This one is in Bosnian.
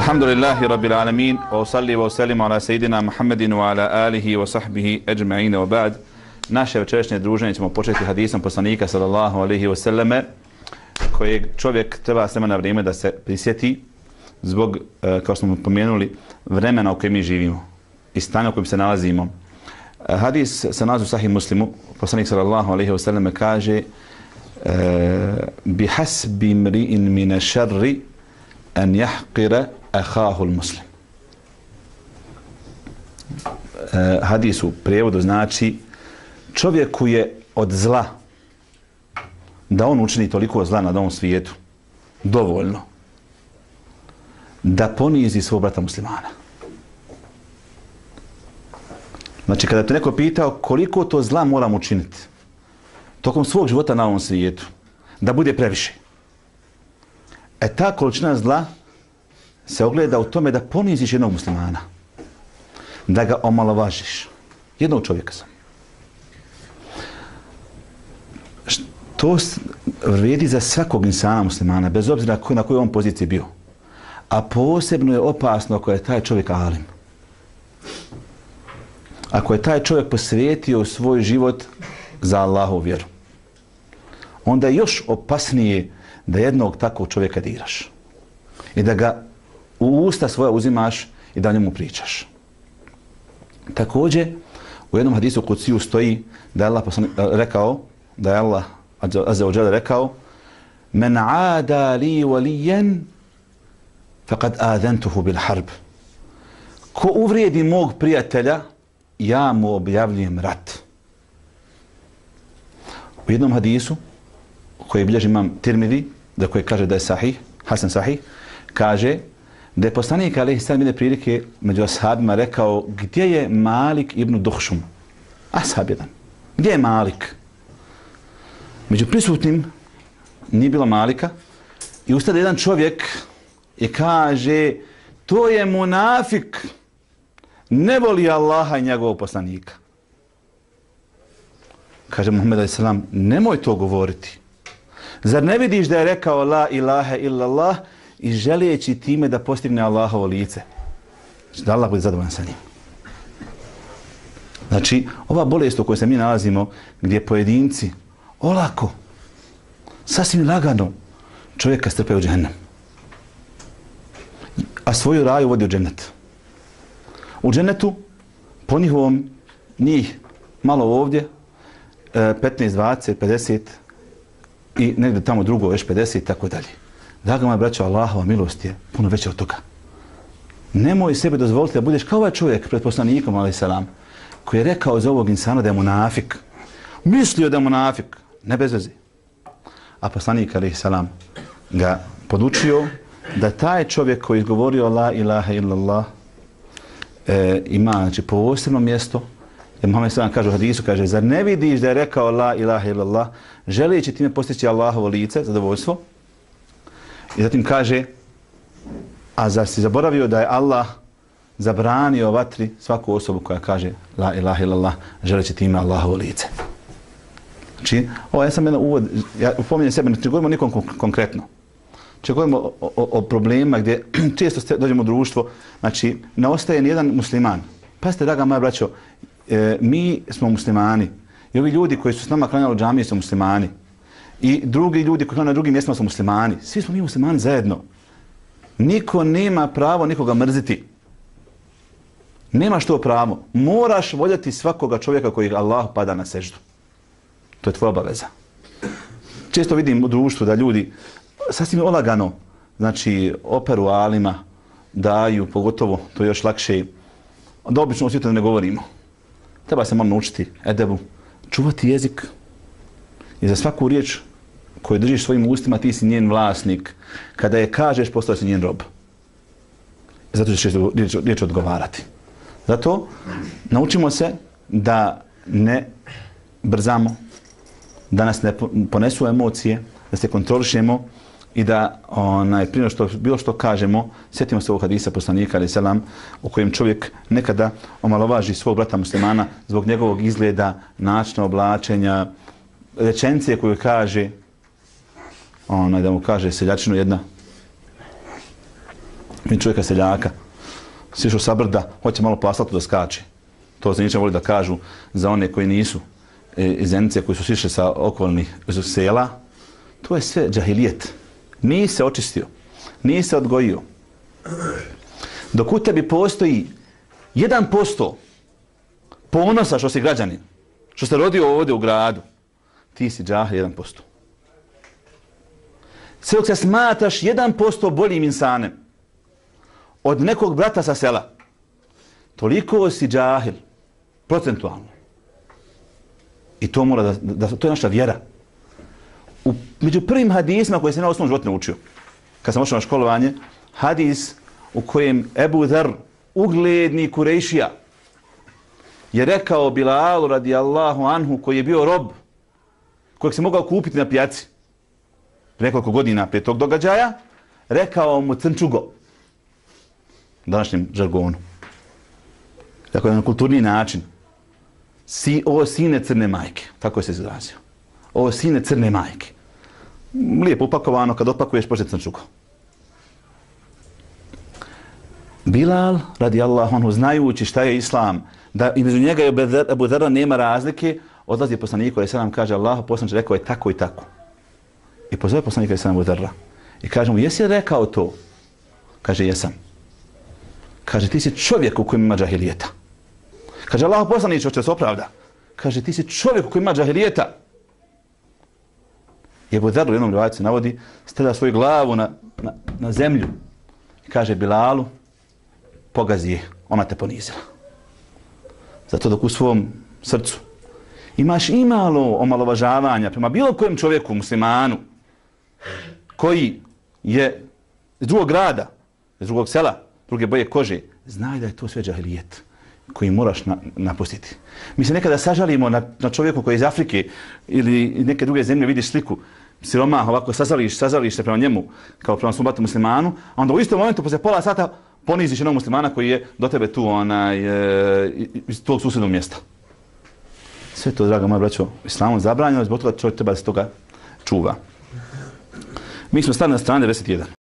Alhamdulillahi rabbil alamin, wa usalli wa usallim ala sejidina Muhammedin wa ala alihi wa sahbihi ajma'ine wa ba'd. Naše večerašnje druženje ćemo početi hadisom poslanika sallallahu alaihi wa sallame, kojeg čovjek treba s vremena na vrijeme da se prisjeti zbog, kao smo pomenuli, vremena u kojem mi živimo i stanja u kojem se nalazimo. Hadis se nalazi u Sahih Muslimu. Poslanik sallallahu alaihi wa sallame kaže: bihasbi mri'in mine šarri an jahqira ahahu muslim. Hadis u prijevodu znači čovjeku je od zla da on učini toliko zla na ovom svijetu dovoljno da ponizi svog brata muslimana. Znači, kada te neko pitao koliko to zla moram učiniti tokom svog života na ovom svijetu, da bude previše. Ta količina zla se ogleda u tome da poniziš jednog muslimana, da ga omalovažiš. Jednog čovjeka sam. To vrijedi za svakog insana muslimana, bez obzira na kojoj on poziciji bio. A posebno je opasno ako je taj čovjek alim. Ako je taj čovjek posvetio svoj život za Allahovu vjeru, onda je još opasnije da jednog takvog čovjeka diraš i da ga u usta svoja uzimaš i da njemu pričaš. Također, u jednom hadisu kudsiju stoji da je Allah rekao, da je Allah azza wa jalla rekao: men aada li waliyan faqad adantuhu bil harb. Ko uvrijedi mog prijatelja, ja mu objavljujem rat. U jednom hadisu koji bilježi imam Tirmidhi, da koji kaže da je sahih, Hasan sahih, kaže da je poslanik alejhi selam jedne prilike među ashabima rekao: gdje je Malik ibn Duhšum? Ashab jedan. Gdje je Malik? Među prisutnim nije bilo Malika i ustade jedan čovjek i kaže: to je munafik, ne voli Allaha i njegovog poslanika. Kaže Muhammed alejhi selam: nemoj to govoriti. Zar ne vidiš da je rekao la ilaha illallah i želijeći time da postigne Allahovo lice? Znači da Allah bude zadovoljan sa njim. Znači, ova bolest u kojoj se mi nalazimo, gdje pojedinci olako, sasvim lagano čovjeka strpaju u džehennem, a svoju raju vodi u džennet. U džennetu, po njihovom, njih malo ovdje, 15, 20, 50 i negdje tamo drugo još 50 i tako dalje. Draga moja braćo, Allahova milost je puno veća od toga. Nemoj sebi dozvoliti da budeš kao ovaj čovjek pred poslanikom alejhi selam, koji je rekao za ovog insana da je munafik. Mislio da je munafik, ne bez veze. A poslanik alejhi selam ga podučio da taj čovjek koji je izgovorio la ilaha illallah ima, znači, posebno mjesto. Jer Muhammed sallam kaže u hadisu, kaže: zar ne vidiš da je rekao la ilaha illallah želeći time postići Allahovo lice, zadovoljstvo? I zatim kaže: a zar si zaboravio da je Allah zabranio vatri svaku osobu koja kaže la ilaha illallah želeći time Allahovo lice? Znači, ovo ja sam jedan uvod, ja upominjem sebe, ne govorimo nikom konkretno. Znači, govorimo o problemima gdje često dođemo u društvo, znači, ne ostaje nijedan musliman. Pazite, draga moja braćo, mi smo muslimani i ovi ljudi koji su s nama klanjali u džamiji su muslimani i drugi ljudi koji klanjali na drugim mjestima su muslimani. Svi smo mi muslimani zajedno. Niko nema pravo nikoga mrziti. Nemaš to pravo. Moraš voljeti svakoga čovjeka koji Allah pada na seždu. To je tvoja obaveza. Često vidim u društvu da ljudi sasvim olagano, znači, operu alima, daju, pogotovo, to je još lakše, da obično o svijetu ne govorimo. Treba se malo naučiti edebu, čuvati jezik i za svaku riječ koju držiš svojim ustima ti si njen vlasnik. Kada je kažeš, postao si njen rob. Zato ćeš riječ odgovarati. Zato naučimo se da ne brzamo, da nas ne ponesu emocije, da se kontrolišemo i da prije što bilo što kažemo, sjetimo se ovog hadisa poslanika alejhi selam u kojem čovjek nekada omalovaži svog brata muslimana zbog njegovog izgleda, načina oblačenja, rečenice koju kaže, da mu kaže seljačinu jedna Mi čovjeka seljaka, sišao sa brda, hoće malo po asfaltu da skače. To se ničem voli da kažu za one koji nisu iz Zenice, koji su sišli sa okolnih sela. To je sve džahilijet. Nije se očistio, nije se odgojio. Dok u tebi postoji 1% ponosa što si građanin, što se rodio ovdje u gradu, ti si džahil 1%. Sve dok se smatraš 1% boljim insanem od nekog brata sa sela, toliko si džahil, procentualno. I to mora to je naša vjera. Među prvim hadisima koje sam na osnovu života naučio, kad sam ošao na školovanje, hadis u kojem Ebu Dher, ugledni Kurejšija, je rekao Bilalu radijallahu anhu, koji je bio rob, kojeg se mogao kupiti na pijaci, nekoliko godina prije tog događaja, rekao mu crnčugo, u današnjem žargonu. Dakle, na kulturni način. Ovo sine crne majke, tako je se izrazio. Ovo sine crne majke. Lijepo upakovano, kad opakuješ, počne crnčugo. Bilal, radijallahu anhu, znajući šta je islam, da između njega i Ebu Dhera nema razlike, odlazi poslaniku, ali sam kaže, Allah poslaniče rekao je tako i tako. I pozove poslanika Ebu Dhera. I kaže mu, jesi rekao to? Kaže, jesam. Kaže, ti si čovjek u kojem ima džahilijeta. Kaže, Allah poslaniče, hoće se opravda. Kaže, ti si čovjek u kojem ima džahilijeta. I Ebu Dher u jednom rivajcu se navodi, stavlja svoju glavu na zemlju. I kaže Bilalu, pogazi je, ona te ponizila. Zato dok u svom srcu imaš imalo omalovažavanja prema bilo kojem čovjeku, muslimanu, koji je iz drugog grada, iz drugog sela, druge boje kože, znaj da je to sve džahilijet koji moraš napustiti. Mi se nekada sažalimo na čovjeku koji je iz Afrike ili neke druge zemlje, vidiš sliku siromah, ovako sazališ se prema njemu kao prema svom bratu muslimanu, a onda u istom momentu poslije pola sata poniziš jednog muslimana koji je do tebe tu iz tog susjednog mjesta. Sve to, draga moja braćo, islamom zabranjeno, zbog toga čovjek treba da se toga čuva. Mi smo stali na strani 91.